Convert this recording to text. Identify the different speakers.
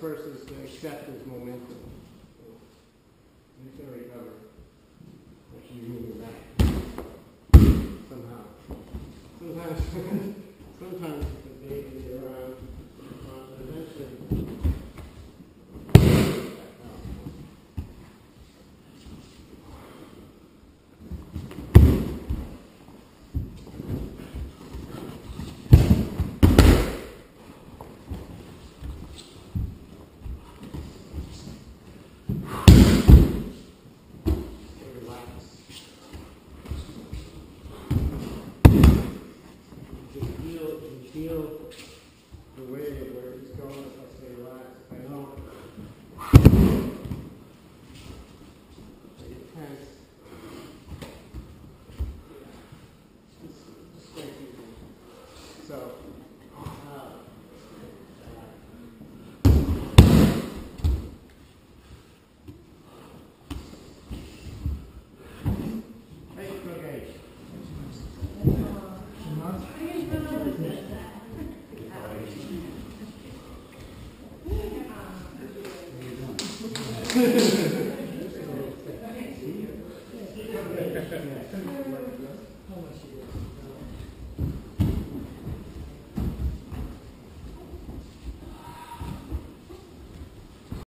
Speaker 1: first is to accept his momentum. He's going to recover. Actually, moving back. Somehow. Sometimes the day can be around, but eventually. Feel the way where he's going if I say relax. If I don't, it's tense. Just straight easy. So, hey, okay. How you doing?